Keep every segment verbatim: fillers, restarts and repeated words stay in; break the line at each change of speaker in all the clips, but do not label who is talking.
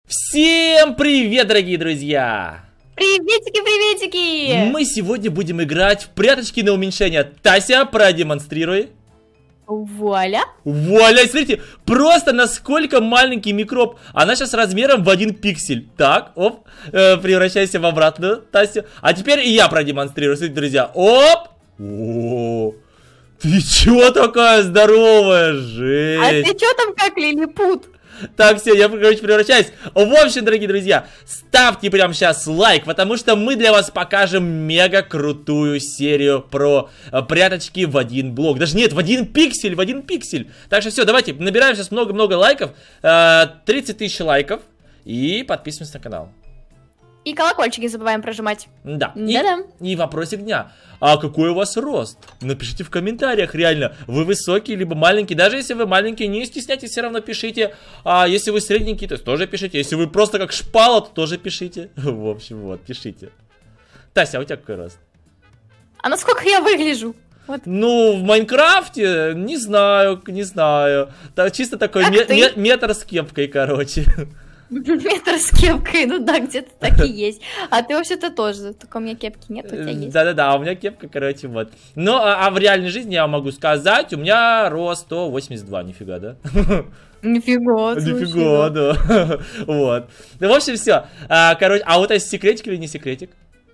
Всем привет, дорогие друзья!
Приветики, приветики!
Мы сегодня будем играть в пряточки на уменьшение. Тася, продемонстрируй.
Вуаля!
Вуаля, смотрите, просто насколько маленький микроб. Она сейчас размером в один пиксель. Так, оп, э, превращайся в обратную, Тася. А теперь и я продемонстрирую, смотрите, друзья. Оп! О, ты чё такая здоровая, жесть!
А ты чё там как лилипут?
Так, все, я, короче, превращаюсь. В общем, дорогие друзья, ставьте прямо сейчас лайк, потому что мы для вас покажем мега крутую серию про э, пряточки в один блок. Даже нет, в один пиксель, в один пиксель. Так что все, давайте, набираем сейчас много-много лайков. Э, тридцать тысяч лайков. И подписываемся на канал.
И колокольчик не забываем прожимать.
Да.
Да-да.
И, и вопросик дня. А какой у вас рост? Напишите в комментариях, реально. Вы высокий, либо маленький. Даже если вы маленький, не стесняйтесь, все равно пишите. А если вы средненький, то тоже пишите. Если вы просто как шпала, то тоже пишите. В общем, вот, пишите. Тася, а у тебя какой рост?
А насколько я выгляжу? Вот.
Ну, в Майнкрафте, не знаю, не знаю. Так, чисто такой ме ме метр с кепкой, короче.
Метр с кепкой, ну да, где-то так и есть. А ты вообще-то тоже, только у меня кепки нет, у тебя есть.
Да-да-да, а у меня кепка, короче, вот. Ну, а, а в реальной жизни я могу сказать, у меня рост сто восемьдесят два, нифига, да?
Нифига,
Нифига, да. Вот. Ну, в общем, все. А, короче, а вот это секретик или не секретик?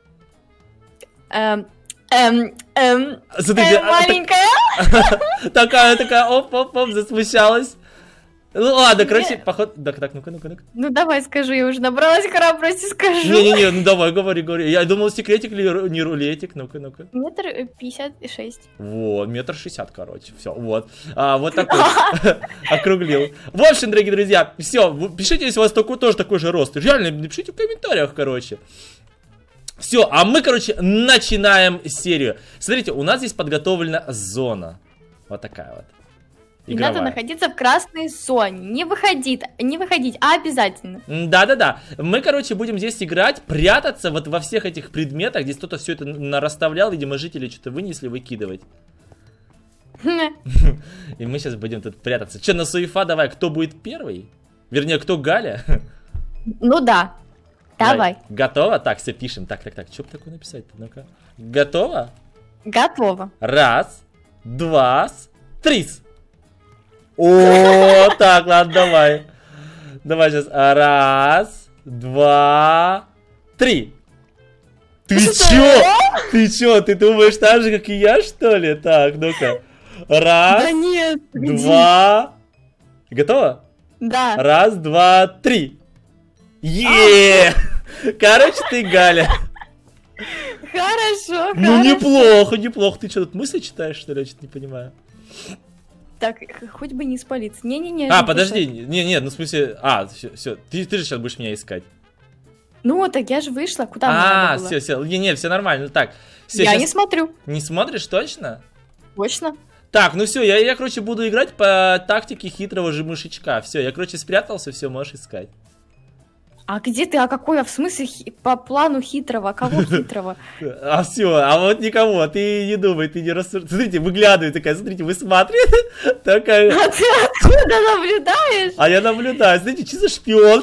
Эм, эм, эм,
Смотрите,
эм, маленькая.
Такая, такая, оп-оп-оп, засмущалась. Ну ладно, короче, поход... Так, так, ну-ка, ну-ка, ну-ка.
Ну давай скажи, я уже набралась храбрости, скажу.
Не-не-не, ну давай, говори, говори. Я думал, секретик или не рулетик, ну-ка, ну-ка.
Метр пятьдесят шесть.
Вот, метр шестьдесят, короче, все, вот. А, вот такой, округлил. В общем, дорогие друзья, все, пишите, если у вас такой, тоже такой же рост. Реально, напишите в комментариях, короче. Все, а мы, короче, начинаем серию. Смотрите, у нас здесь подготовлена зона. Вот такая вот.
И надо находиться в красной зоне. Не выходить, не выходить, а обязательно.
Да-да-да. Мы, короче, будем здесь играть, прятаться вот во всех этих предметах. Здесь кто-то все это расставлял, видимо, жители что-то вынесли, выкидывать. И мы сейчас будем тут прятаться. Че, на суефа давай, кто будет первый? Вернее, кто Галя?
Ну да. Давай.
Готово? Так, все пишем. Так, так, так. Что бы такое написать-то? Ну-ка. Готово?
Готово.
Раз, два, три. О, так, ладно, давай. Давай сейчас. Раз, два, три. Ты чё? Ты чё? Ты думаешь так же, как и я, что ли? Так, ну-ка. Раз,
да нет,
два. Готово?
Да.
Раз, два, три. Е! Короче, ты Галя.
Хорошо,
Ну, неплохо, неплохо. Ты что, тут мысли читаешь, что ли? Я что-то не понимаю.
Так, хоть бы не спалиться. Не-не-не.
А, подожди, не-не, ну в смысле, а, все, все, ты, ты же сейчас будешь меня искать.
Ну, так я же вышла, куда мне
А,
надо было?
все, все, не-не, все нормально, так. Все,
я
сейчас...
не смотрю.
Не смотришь, точно?
Точно.
Так, ну все, я, я, короче, буду играть по тактике хитрого же мышечка. Все, я, короче, спрятался, все, можешь искать.
А где ты, а какой, а в смысле хи... по плану хитрого, а кого хитрого?
А все, а вот никого, ты не думай, ты не рассуждай. Смотрите, выглядывает такая, смотрите, высматривает. Такая.
А ты откуда наблюдаешь?
А я наблюдаю, смотрите, что за шпион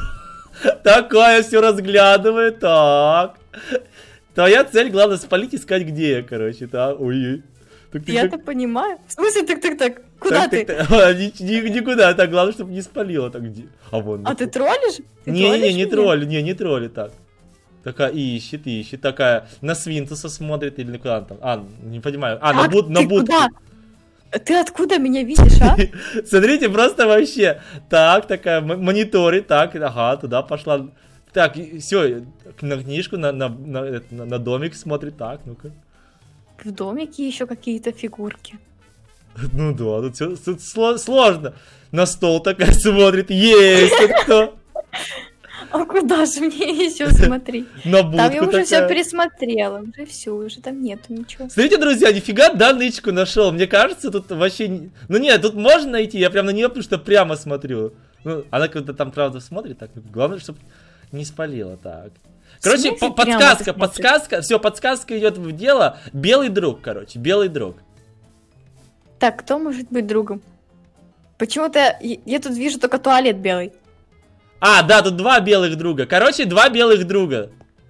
такая, все разглядывает, так. Твоя цель, главное, спалить, искать где я, короче, так, ой.
Я-то понимаю. В смысле, так-так-так, куда ты?
Никуда, так, главное, чтобы не спалила, так где. А вон.
А ты троллишь?
Не-не-не, не тролль, не, не тролли, так. Такая ищет, ищет, такая на Свинтуса смотрит или куда там. А, не понимаю. А, на буд, на будку.
Ты откуда меня видишь, а?
Смотрите, просто вообще. Так, такая, мониторит, так, ага, туда пошла. Так, все, на книжку, на, на, на, на домик смотрит, так, ну-ка.
В домике еще какие-то фигурки.
Ну да, тут, все, тут сложно. На стол такая смотрит, есть кто.
А куда же мне еще смотреть?
На будку
там я уже
такая.
все пересмотрела, уже все, уже там нету ничего.
Смотрите, друзья, нифига, да, нычку нашел. Мне кажется, тут вообще... Ну нет, тут можно найти, я прям на нее, потому что прямо смотрю. Ну, она когда там, правда, смотрит, так, главное, чтобы не спалила, так. Короче, подсказка, подсказка, все, подсказка идет в дело. Белый друг, короче, белый друг.
Так, кто может быть другом? Почему-то я, я тут вижу только туалет белый.
А, да, тут два белых друга. Короче, два белых друга.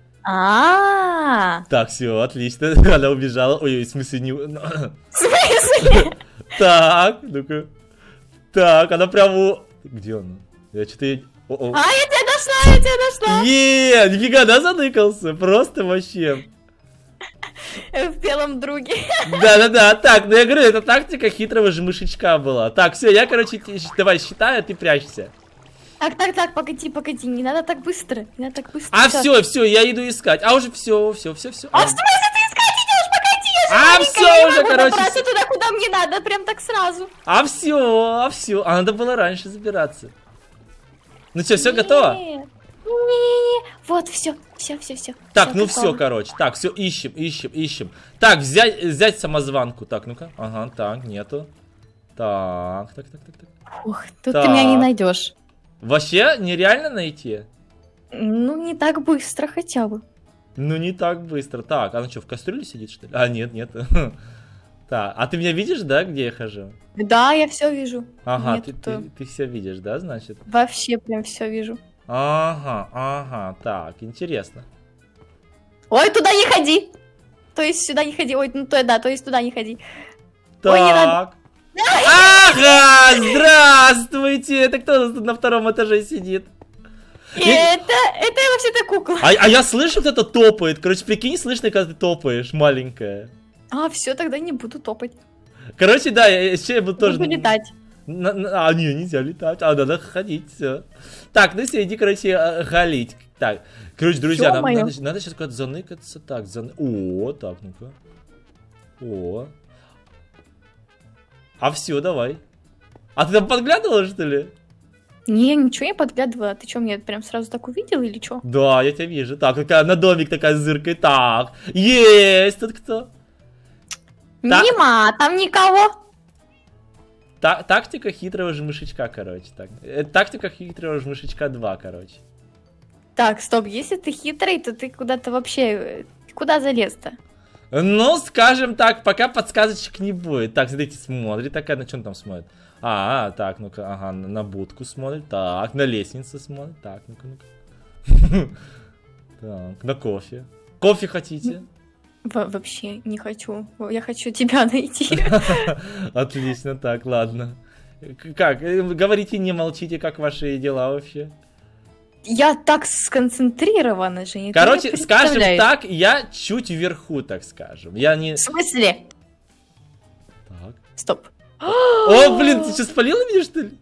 А.
Так, все, отлично. Она убежала. Ой, в смысле не...
В смысле?
Так, ну-ка. Так, она прям... Где она? Я что-то...
А, я тебя нашла, я тебя нашла.
Еее, нифига, да, заныкался? Просто вообще.
В белом друге.
Да-да-да, так, ну я говорю, это тактика хитрого же мышечка была. Так, все, я, короче, давай считаю, ты прячься.
Так, так, так, погоди, погоди, не надо так быстро, не надо так быстро.
А все, все, я иду искать. А уже все, все, все, все.
А в смысле ты искать идешь? Погоди, я же
А,
маленькая,
всё
я не
уже,
могу
короче,
добраться
всё.
туда, куда мне надо, прям так сразу.
А все, а все. А надо было раньше забираться. Ну что, все готово?
Не-не-не, вот, все, все, все, все.
Так, ну все, короче. Так, все, ищем, ищем, ищем. Так, взять, взять самозванку. Так, ну-ка. Ага, так, нету. Так, так, так, так, так.
Ух, тут
Так.
ты меня не найдешь.
Вообще нереально найти?
Ну, не так быстро хотя бы.
Ну, не так быстро. Так, она что, в кастрюле сидит, что ли? А, нет, нет. Так, а ты меня видишь, да, где я хожу?
Да, я все вижу.
Ага,
Нет,
ты,
то-
ты, ты все видишь, да, значит?
Вообще прям все вижу.
Ага, ага, так, интересно.
Ой, туда не ходи. То есть сюда не ходи. Ой, ну то да, то есть туда не ходи.
Так.
Ой, не надо.
Ага, здравствуйте! Это кто у нас тут на втором этаже сидит?
И это, это вообще-то кукла.
А, а я слышу, кто-то топает. Короче, прикинь, слышно, когда ты топаешь, маленькая.
А, все, тогда не буду топать.
Короче, да, я, еще я буду тоже...
Буду летать.
На- на- а, не, нельзя летать. А, надо ходить, все. Так, ну все, иди, короче, э, галить. Так, короче, друзья, нам
Ё-моё.
надо, надо сейчас куда-то заныкаться. Так, зан... О, так, ну-ка. О. А все, давай. А ты там подглядывала, что ли?
Не, ничего не подглядывала. Ты что, меня прям сразу так увидел или что?
Да, я тебя вижу. Так, какая на домик такая зыркает. Так, есть тут кто? Та-
Нема, там никого.
Та- тактика хитрого же мышечка, короче. Так. Э, Тактика хитрого же мышечка два, короче.
Так, стоп, если ты хитрый, то ты куда-то вообще... э, Куда залез-то?
Ну, скажем так, пока подсказочек не будет. Так, смотрите, смотрит такая, на что он там смотрит? А, так, ну-ка, ага, на, на будку смотрит. Так, на лестницу смотрит. Так, ну-ка, ну-ка. Так, на кофе. Кофе хотите?
Во- вообще не хочу. Я хочу тебя найти.
Отлично, так, ладно. К- Как? Э, Говорите, не молчите, как ваши дела вообще?
Я так сконцентрирована, Женя. ты
Короче,
не
скажем
представляешь.
так, я чуть вверху, так скажем. Я не...
В смысле?
Так.
Стоп.
О, блин, ты что, спалила меня, что ли?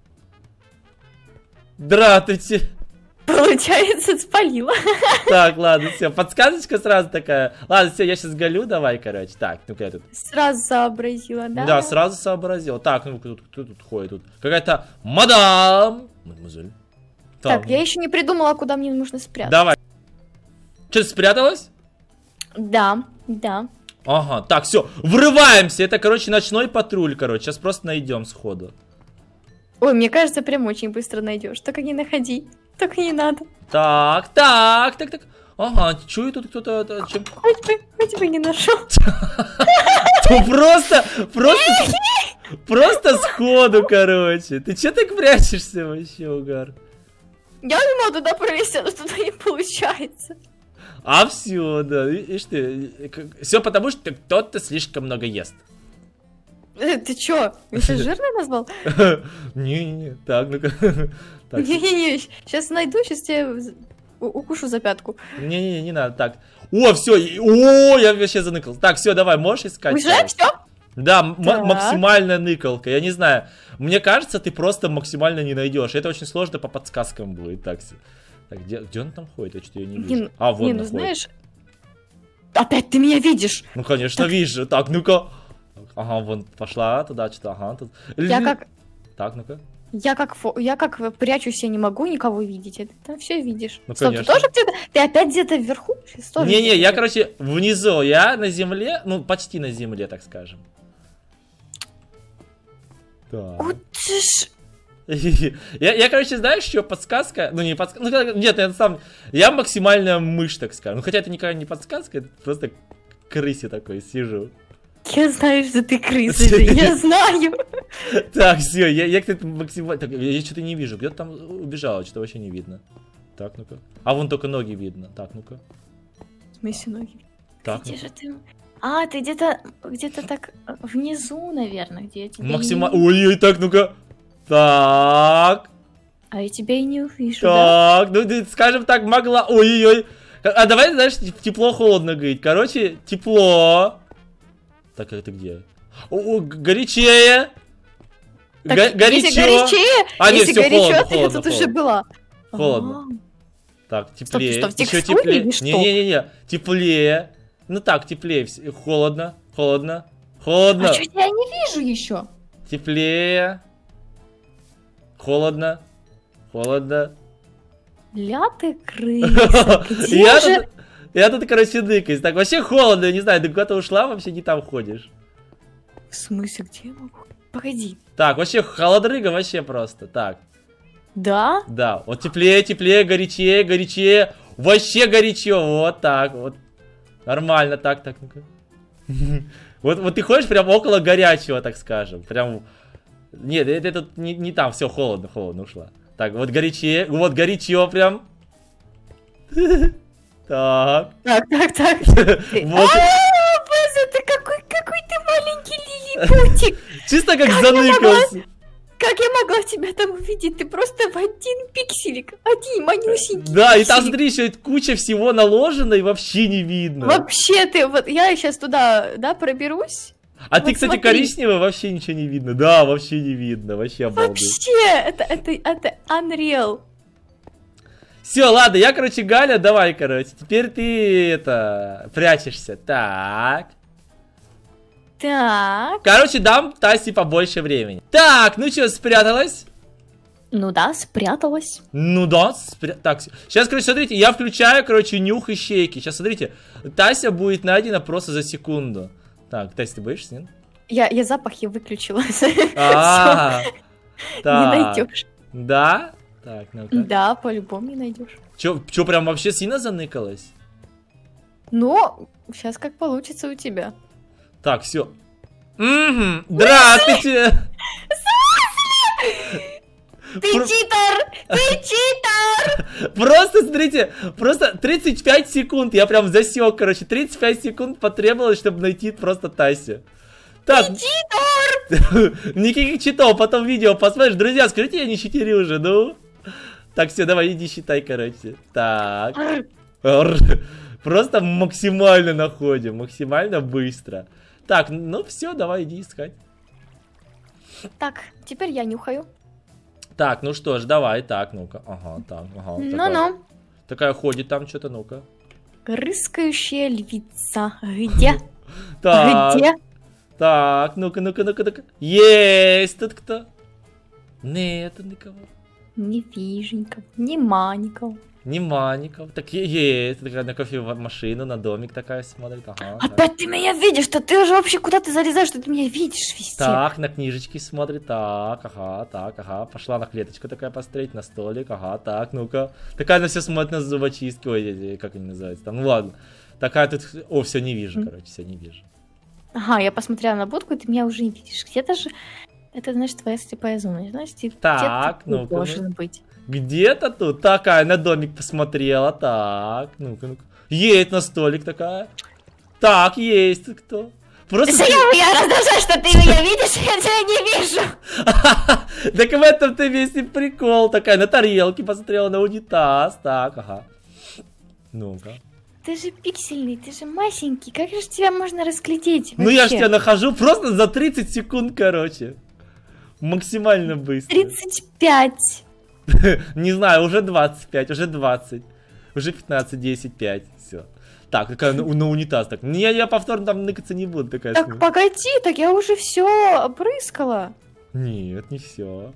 Здравствуйте.
Получается, спалила.
Так, ладно, все, подсказочка сразу такая. Ладно, все, я сейчас галю, давай, короче. Так, ну-ка я тут.
Сразу сообразила, да?
Да, сразу сообразил. Так, ну тут, кто тут ходит? Тут какая-то мадам. Мадемуазель.
Так, я еще не придумала, куда мне нужно спрятаться.
Давай. Что, спряталась?
Да, да.
Ага, так, все, врываемся. Это, короче, ночной патруль, короче. Сейчас просто найдем сходу.
Ой, мне кажется, прям очень быстро найдешь. Только не находи. Только не надо.
Так, так, так, так. Ага, чую тут кто-то... это, чем-
Хоть бы, хоть бы не нашел.
Ну, просто, просто, просто сходу, короче. Ты че так прячешься вообще, угар?
Я не могу туда пролезть, но туда не получается.
А все, да, видишь ты, все потому, что кто-то слишком много ест.
Э, Ты чё? Меня сейчас жирный назвал?
Не-не-не, так, ну-ка. Так,
Не-не-не, сейчас найду, сейчас тебе з- у- укушу за пятку.
не-не-не, не надо, так. О, все, о, я вообще заныкался. Так, все, давай, можешь искать?
Уже
сейчас?
все?
Да, м-
Так.
максимальная ныкалка. Я не знаю. Мне кажется, ты просто максимально не найдешь. Это очень сложно по подсказкам будет. Так, с- так где, где он там ходит? Я что-то ее не
Не,
вижу.
ну-
А, вот
не,
он
ну
ходит.
знаешь... Опять ты меня видишь.
Ну, конечно, вижу. Так, ну-ка. Ага, вон пошла туда, что-то, ага. Тут.
Я
Лю-
как...
Так, ну-ка.
Я как, фо- я как прячусь, я не могу никого видеть. А ты там все видишь.
Ну,
Стоп,
конечно.
ты тоже где-то? Ты опять где-то вверху? Сейчас тоже
Не-не,
где-то
я,
вверху.
короче, внизу. Я на земле, ну, почти на земле, так скажем. Так.
Ух ты ж...
Я, я, короче, знаешь, что подсказка? Ну, не подсказка. Ну, как- нет, я сам. Я максимальная мышь, так скажем. Ну, хотя это никогда не подсказка, это просто крысе такой сижу.
Я знаю, что ты крыса же, я знаю.
Так, все, я, я как-то максимально... Так, я что-то не вижу, где-то там убежала, что-то вообще не видно. Так, ну-ка. А вон только ноги видно. Так, ну-ка.
В смысле ноги?
Так,
Где
ну
же ты? А, ты где-то где-то так внизу, наверное, где я тебя
максимально...
не...
Ой-ой, так, ну-ка. Так.
А я тебя и не увижу, да?
Так, ну ты, скажем так, могла... Ой-ой-ой. А давай, знаешь, тепло-холодно говорить. Короче, тепло. Так, это где? О, горячее.
Так,
Го горячо.
Если горячее,
а, нет,
если
все
горячо,
холодно,
то
холодно,
я тут
холодно.
уже была.
Холодно.
А,
Так, теплее.
Стоп, что, в
Еще
текстуре
теплее.
или что?
Не-не-не, теплее. Ну так, теплее. вс- Холодно, холодно, холодно.
А что я не вижу еще?
Теплее. Холодно, холодно.
Ля ты крыса, где
Я
же...
тут, я тут, короче, дыкаюсь. Так, вообще холодно, не знаю, ты куда-то ушла, вообще не там ходишь.
В смысле, где я могу? Погоди.
Так, вообще холодрыга вообще просто. Так,
Да?
да, вот теплее, теплее, горячее, горячее. Вообще горячо, вот так вот. Нормально, так, так, ну-ка. Вот, вот ты ходишь прям около горячего, так скажем. Прям... Нет, это тут не, не там, все, холодно, холодно, ушла. Так, вот горячее, вот горячо прям. Так.
Так, так, так.
Вот.
А, База, ты какой, какой ты маленький лилипутик.
Чисто как
Как я
заныкался.
Как я могла тебя там увидеть? Ты просто в один пикселик. Один манюсенький
Да, и там,
пикселик.
смотри, еще куча всего наложено, и вообще не видно.
Вообще ты, вот я сейчас туда, да, проберусь.
А
вот
ты, кстати,
смотри.
коричневый, вообще ничего не видно. Да, вообще не видно, вообще обалдеть.
Вообще, это, это, это unreal.
Все, ладно, я, короче, Галя, давай, короче. Теперь ты, это, прячешься. Так.
Так.
Короче, дам Тасе побольше времени. Так, ну что, спряталась?
Ну да, спряталась.
Ну да, спря... так, сейчас, короче, смотрите, я включаю, короче, нюх и щейки. Сейчас, смотрите, Тася будет найдена просто за секунду. Так, Тася, ты боишься, нет?
Я, я запахи выключила.
А,
Не
так.
найдешь.
Да? Так, ну-ка.
Да, по-любому не найдешь.
Чё, чё, прям вообще сильно заныкалась?
Но сейчас как получится у тебя.
Так, все. Угу, здравствуйте!
Ты
Про-
читер! Ты читер!
Просто, смотрите, просто тридцать пять секунд, я прям засек, короче, тридцать пять секунд потребовалось, чтобы найти просто Тасю. Так,
Читер!
никаких читов, потом видео посмотришь. Друзья, скажите, я не читерю уже, ну. Так, все, давай, иди считай, короче. Так. Р. Просто максимально находим, максимально быстро. Так, ну все, давай, иди искать.
Так, теперь я нюхаю.
Так, ну что ж, давай, так, ну-ка. Ага, так, ага. такая-
Ну-ну.
Такая ходит там что-то, ну-ка.
Рыскающая львица. Где?
Так,
Где?
так, ну-ка, ну-ка, ну-ка, ну-ка. Есть тут кто? Нет, никого.
Не вижу никого. Нема никого.
Нема никого. Так е- есть, такая на кофемашину, на домик такая смотрит. Ага, так.
Опять ты меня видишь, что ты уже вообще куда ты залезаешь, что ты меня видишь везде.
Так, на книжечки смотрит, так, ага, так, ага, пошла на клеточку такая посмотреть, на столик, ага, так, ну-ка. Такая на все смотрит на зубочистки, ой, э, как они называются там, ну ладно. Такая тут, о, все не вижу, короче, все не вижу.
Ага, я посмотрела на будку, и ты меня уже не видишь. Где-то же... Это, значит, твоя слепая зона. Значит, ты
Так,
где-то
ну-ка,
должен быть.
Где-то тут такая на домик посмотрела, так, ну-ка, ну-ка. Есть на столик такая. Так, есть тут кто. Просто...
Что я, я раздражаюсь, что ты меня видишь, я тебя не вижу.
Так в этом-то весь и прикол. Такая на тарелке посмотрела, на унитаз. Так, ага. Ну-ка.
Ты же пиксельный, ты же масенький. Как же тебя можно разглядеть
Ну я ж
вообще?
тебя нахожу просто за тридцать секунд, короче. Максимально быстро.
тридцать пять.
Не знаю, уже двадцать пять, уже двадцать. Уже пятнадцать, десять, пять. Все. Так, такая на, на унитаз. Так. Не, я повторно там ныкаться не буду. Такая
Так,
смысл.
погоди, так я уже все опрыскала.
Нет, не все.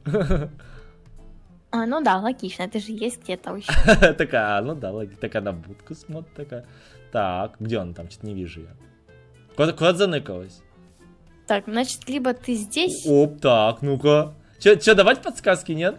А, ну да, логично, это же есть где-то еще.
Такая, ну да, логично. Такая на будку смотрит. Такая. Так, где он там? Что-то не вижу я. Куда, куда заныкалась?
Так, значит, либо ты здесь...
Оп, так, ну-ка. Че, давать подсказки, нет?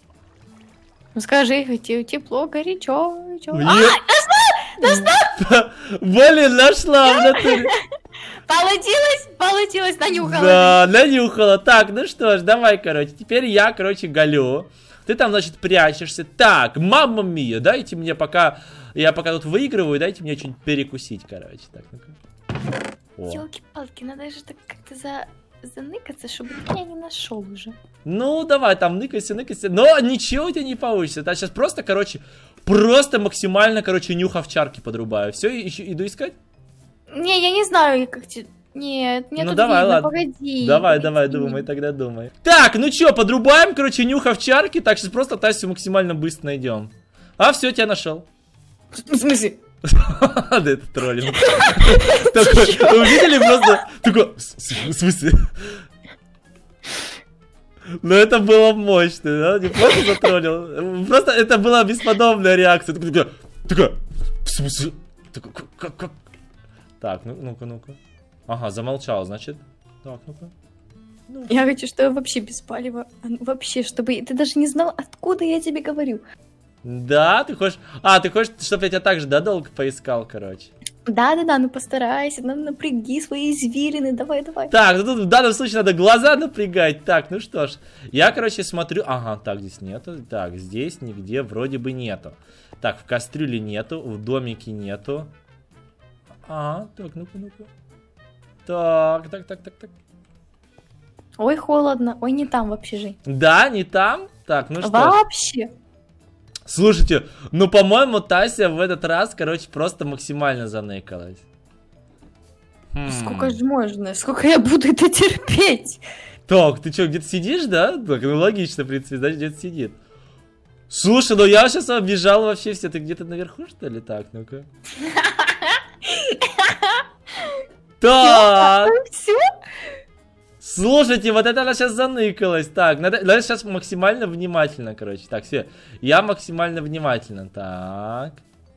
Ну скажи, те- тепло, горячо, горячо.
Нет. Блин, нашла в натуре.
Получилось? Получилось, нанюхала.
Да, нанюхала. Так, ну что ж, давай, короче. Теперь я, короче, галю. Ты там, значит, прячешься. Так, мамма мия, дайте мне пока... Я пока тут выигрываю, дайте мне что-нибудь перекусить, короче. Так, ну-ка.
Ёлки-палки, надо же так как-то за... заныкаться, чтобы ты меня не нашел уже.
Ну, давай, там ныкайся, ныкайся. Но ничего у тебя не получится. Я сейчас просто, короче, просто максимально, короче, нюх овчарки подрубаю. Все, иду искать?
Не, я не знаю, как тебе... Нет, мне
ну,
тут
давай,
видно,
ладно.
погоди.
Давай,
погоди.
давай, думай, тогда думай. Так, ну чё, подрубаем, короче, нюх овчарки. Так, сейчас просто Тасю максимально быстро найдем. А, все, тебя нашел.
В смысле?
Да это троллинг. Вы увидели просто... Такой, в смысле? Ну это было мощно, да? Не просто затроллил. Просто это была бесподобная реакция. Такая, такая, в смысле? Как, как? Так, ну-ка, ну-ка. Ага, замолчал, значит. Так, ну-ка. Ну.
Я хочу, чтобы вообще без палева. Вообще, чтобы ты даже не знал, откуда я тебе говорю.
Да, ты хочешь... А, ты хочешь, чтобы я тебя так же, да, долго поискал, короче?
Да-да-да, ну постарайся, ну напряги свои извилины, давай-давай.
Так, ну тут в данном случае надо глаза напрягать. Так, ну что ж, я, короче, смотрю... Ага, так, здесь нету. Так, здесь нигде вроде бы нету. Так, в кастрюле нету, в домике нету. А, так, ну-ка, ну-ка. Так, так, так, так, так.
Ой, холодно, ой, не там вообще, Жень.
Да, не там? Так, ну что?
Вообще.
Слушайте, ну, по-моему, Тася в этот раз, короче, просто максимально заныкалась. Хм.
Сколько же можно? Сколько я буду это терпеть?
Так, ты что, где-то сидишь, да? Так, ну, логично, в принципе, значит, где-то сидит. Слушай, ну я сейчас оббежал вообще все. Ты где-то наверху, что ли? Так, ну-ка. Так.
Все?
Слушайте, вот это она сейчас заныкалась. Так, надо, надо сейчас максимально внимательно, короче. Так, все. Я максимально внимательно. Так.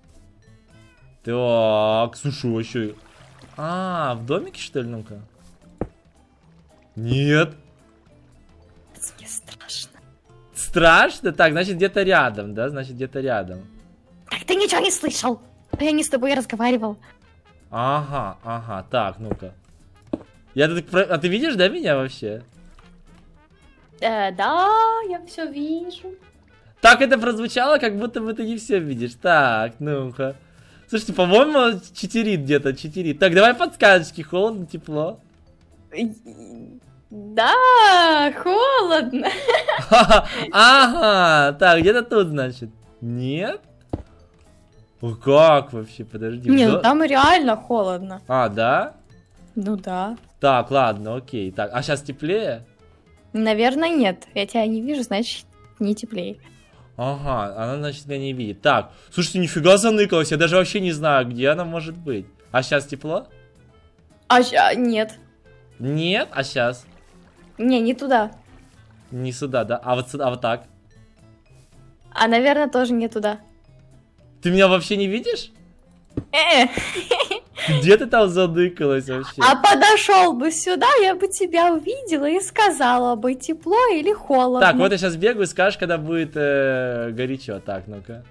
Так, слушай, вообще. А, в домике, что ли? Ну-ка. Нет.
Мне страшно.
Страшно? Так, значит, где-то рядом, да? Значит, где-то рядом.
Так ты ничего не слышал. Я не с тобой разговаривал.
Ага, ага. Так, ну-ка. Я тут... А ты видишь, да, меня вообще?
Э, да, я все вижу.
Так это прозвучало, как будто бы ты не все видишь. Так, ну-ка. Слушайте, по-моему, читерит где-то, читерит. Так, давай подсказочки. Холодно, тепло.
Да, холодно.
Ага, так, где-то тут, значит. Нет? О, как вообще, подожди.
Не, ну там реально холодно.
А, да?
Ну да.
Так, ладно, окей. Так, а сейчас теплее?
Наверное, нет. Я тебя не вижу, значит, не теплее.
Ага, она, значит, меня не видит. Так, слушайте, нифига заныкалась. Я даже вообще не знаю, где она может быть. А сейчас тепло?
А ща... нет.
Нет? А сейчас?
Не, не туда.
Не сюда, да? А вот сюда, а вот так?
А, наверное, тоже не туда.
Ты меня вообще не видишь?
Э.
Где ты там заныкалась вообще?
А подошел бы сюда, я бы тебя увидела и сказала бы, тепло или холодно.
Так, вот я сейчас бегаю, скажешь, когда будет э, горячо. Так, ну-ка.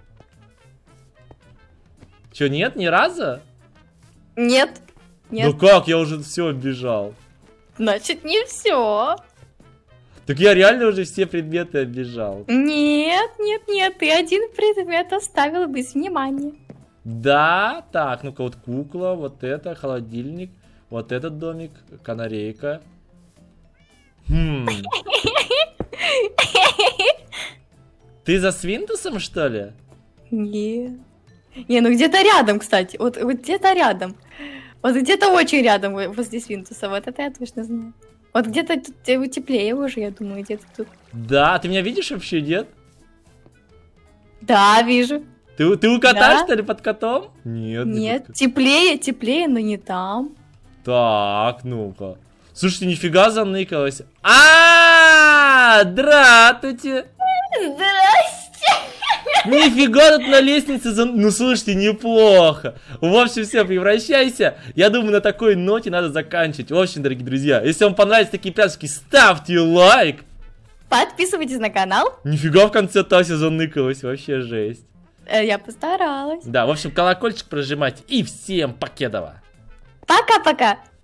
Че, нет, ни разу?
Нет. Нет.
Ну как, я уже все оббежал.
Значит, не все.
Так я реально уже все предметы оббежал.
Нет, нет, нет, ты один предмет оставил без внимания.
Да, так, ну-ка, вот кукла, вот это, холодильник, вот этот домик, канарейка. Хм. Ты за Свинтусом, что ли?
Не. Не, ну где-то рядом, кстати. Вот, вот где-то рядом. Вот где-то очень рядом возле Свинтуса. Вот это я точно знаю. Вот где-то тут теплее уже, я думаю, где-то тут.
Да, ты меня видишь вообще, нет?
Да, вижу.
Ты, ты у кота,
Да?
что ли, под котом? Нет. не
Нет,
под котом.
теплее, теплее, но не там.
Так, ну-ка. Слушайте, нифига заныкалась. А, здравствуйте.
Здрасте.
Нифига тут на лестнице зан... Ну, слушайте, неплохо. В общем, все, превращайся. Я думаю, на такой ноте надо заканчивать. В общем, дорогие друзья, если вам понравились такие пляски, ставьте лайк.
Подписывайтесь на канал.
Нифига в конце Тася заныкалась, вообще жесть.
Э, Я постаралась.
Да, в общем, колокольчик прожимайте. И всем покедова.
Пока-пока.